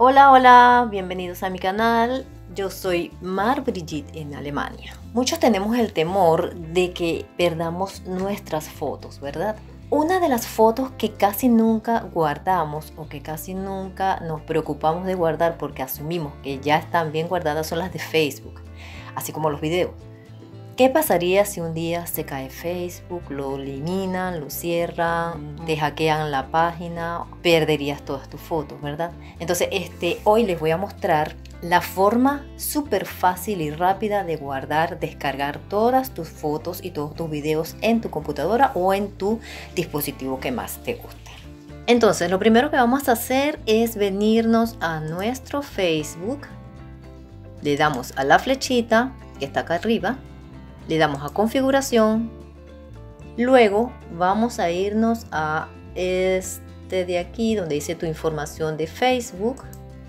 Hola, hola, bienvenidos a mi canal. Yo soy Mar Brigitte en Alemania. Muchos tenemos el temor de que perdamos nuestras fotos, ¿verdad? Una de las fotos que casi nunca guardamos o que casi nunca nos preocupamos de guardar porque asumimos que ya están bien guardadas son las de Facebook, así como los videos. ¿Qué pasaría si un día se cae Facebook, lo eliminan, lo cierran, te hackean la página? Perderías todas tus fotos, ¿verdad? Entonces, hoy les voy a mostrar la forma súper fácil y rápida de guardar, descargar todas tus fotos y todos tus videos en tu computadora o en tu dispositivo que más te guste. Entonces, lo primero que vamos a hacer es venirnos a nuestro Facebook. Le damos a la flechita que está acá arriba. Le damos a configuración, luego vamos a irnos a este de aquí donde dice tu información de Facebook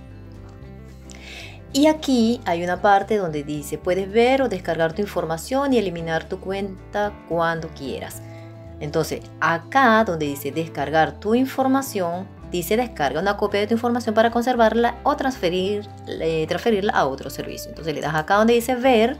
y aquí hay una parte donde dice puedes ver o descargar tu información y eliminar tu cuenta cuando quieras. Entonces acá donde dice descargar tu información dice descarga una copia de tu información para conservarla o transferirla a otro servicio. Entonces le das acá donde dice ver.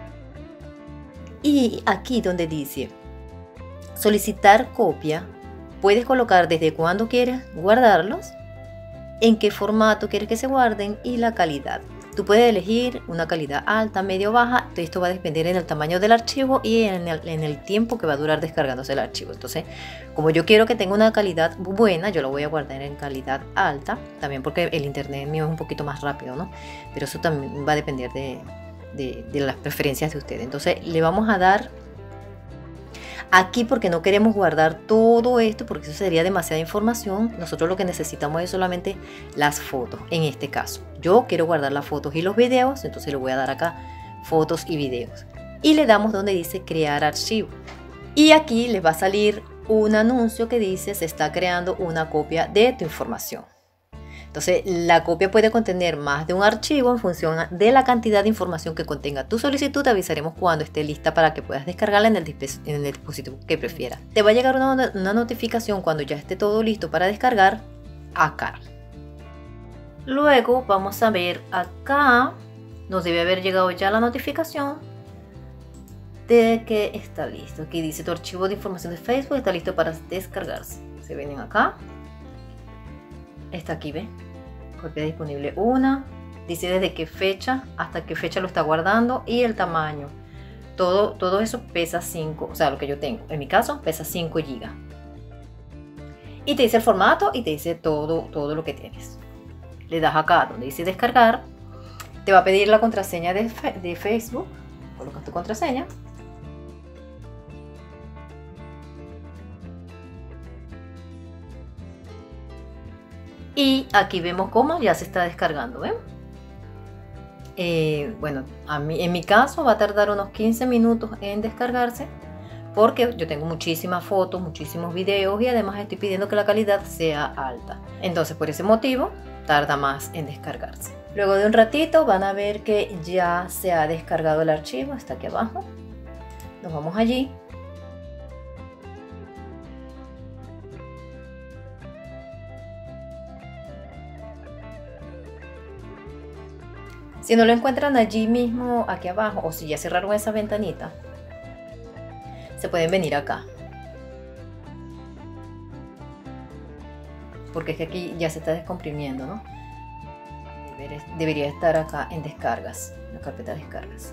Y aquí donde dice solicitar copia, puedes colocar desde cuándo quieres guardarlos, en qué formato quieres que se guarden y la calidad. Tú puedes elegir una calidad alta, media o baja. Esto va a depender en el tamaño del archivo y en el tiempo que va a durar descargándose el archivo. Entonces, como yo quiero que tenga una calidad buena, yo lo voy a guardar en calidad alta. También porque el internet mío es un poquito más rápido, ¿no? Pero eso también va a depender de las preferencias de ustedes. Entonces le vamos a dar aquí porque no queremos guardar todo esto porque eso sería demasiada información. Nosotros lo que necesitamos es solamente las fotos. En este caso yo quiero guardar las fotos y los videos, entonces le voy a dar acá fotos y videos y le damos donde dice crear archivo y aquí les va a salir un anuncio que dice se está creando una copia de tu información. Entonces, la copia puede contener más de un archivo en función de la cantidad de información que contenga tu solicitud. Te avisaremos cuando esté lista para que puedas descargarla en el dispositivo que prefieras. Te va a llegar una notificación cuando ya esté todo listo para descargar acá. Luego vamos a ver acá, nos debe haber llegado ya la notificación de que está listo. Aquí dice tu archivo de información de Facebook está listo para descargarse. Se vienen acá. Está aquí, ¿ve? Copia disponible 1. Dice desde qué fecha hasta qué fecha lo está guardando y el tamaño. Todo eso pesa 5, o sea, lo que yo tengo. En mi caso, pesa 5 GB. Y te dice el formato y te dice todo lo que tienes. Le das acá donde dice descargar. Te va a pedir la contraseña de Facebook. Colocas tu contraseña. Y aquí vemos cómo ya se está descargando, ¿ven? Bueno, en mi caso va a tardar unos 15 minutos en descargarse porque yo tengo muchísimas fotos, muchísimos videos y además estoy pidiendo que la calidad sea alta. Entonces por ese motivo tarda más en descargarse. Luego de un ratito van a ver que ya se ha descargado el archivo, está aquí abajo. Nos vamos allí. Si no lo encuentran allí mismo, aquí abajo, o si ya cerraron esa ventanita, se pueden venir acá. Porque es que aquí ya se está descomprimiendo, ¿no? Debería estar acá en descargas, la carpeta de descargas.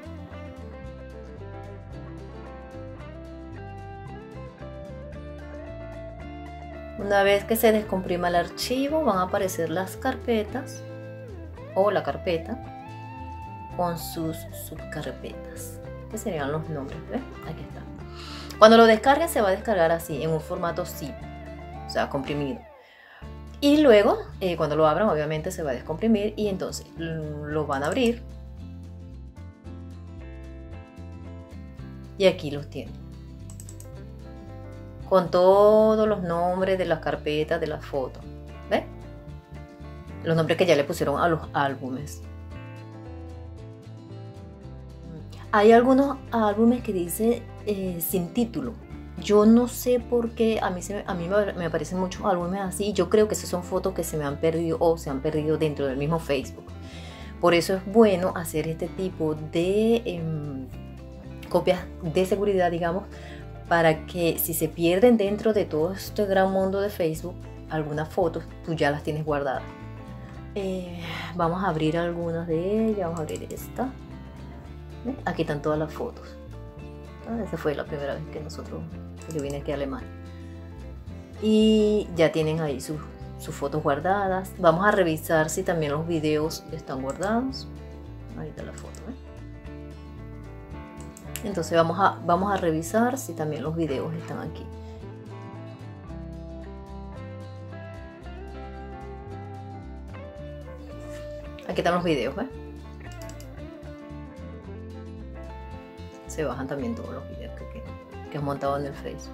Una vez que se descomprima el archivo, van a aparecer las carpetas o la carpeta con sus subcarpetas, que serían los nombres, ¿ves? Aquí está. Cuando lo descarguen se va a descargar así, en un formato zip, o sea, comprimido. Y luego, cuando lo abran, obviamente se va a descomprimir y entonces lo van a abrir. Y aquí los tienen. Con todos los nombres de las carpetas, de las fotos, ¿ves? Los nombres que ya le pusieron a los álbumes. Hay algunos álbumes que dicen sin título. Yo no sé por qué a mí me aparecen muchos álbumes así. Yo creo que esas son fotos que se me han perdido o se han perdido dentro del mismo Facebook. Por eso es bueno hacer este tipo de copias de seguridad, digamos, para que si se pierden dentro de todo este gran mundo de Facebook, algunas fotos tú ya las tienes guardadas. Vamos a abrir algunas de ellas. Vamos a abrir esta. Aquí están todas las fotos. Esa fue la primera vez que yo vine aquí a Alemania. Y ya tienen ahí sus fotos guardadas. Vamos a revisar si también los videos están guardados. Ahí está la foto, Entonces vamos a revisar si también los videos están aquí. Aquí están los videos, Se bajan también todos los videos que has montado en el Facebook.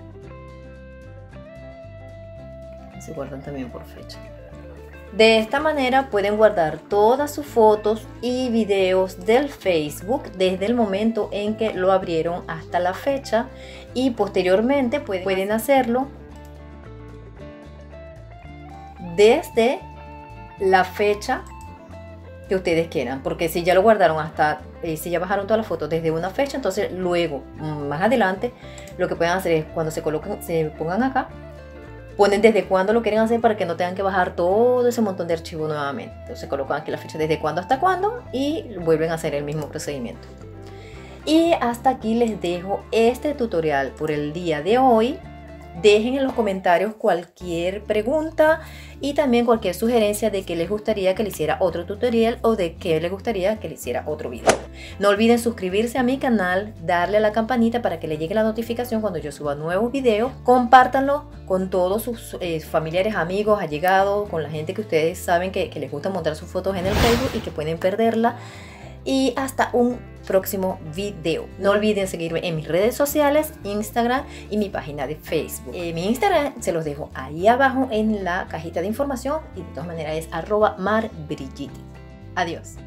Se guardan también por fecha. De esta manera pueden guardar todas sus fotos y videos del Facebook desde el momento en que lo abrieron hasta la fecha, y posteriormente pueden hacerlo desde la fecha que ustedes quieran, porque si ya lo guardaron si ya bajaron todas las fotos desde una fecha, entonces luego más adelante lo que pueden hacer es cuando se pongan acá, ponen desde cuándo lo quieren hacer para que no tengan que bajar todo ese montón de archivos nuevamente. Entonces colocan aquí la fecha desde cuándo hasta cuándo y vuelven a hacer el mismo procedimiento. Y hasta aquí les dejo este tutorial por el día de hoy. Dejen en los comentarios cualquier pregunta y también cualquier sugerencia de que les gustaría que le hiciera otro tutorial o de que les gustaría que le hiciera otro video. No olviden suscribirse a mi canal, darle a la campanita para que le llegue la notificación cuando yo suba nuevos videos. Compártanlo con todos sus familiares, amigos, allegados, con la gente que ustedes saben que les gusta montar sus fotos en el Facebook y que pueden perderla. Y hasta un próximo video. No olviden seguirme en mis redes sociales, Instagram y mi página de Facebook. Mi Instagram se los dejo ahí abajo en la cajita de información y de todas maneras es @marbrigitte. Adiós.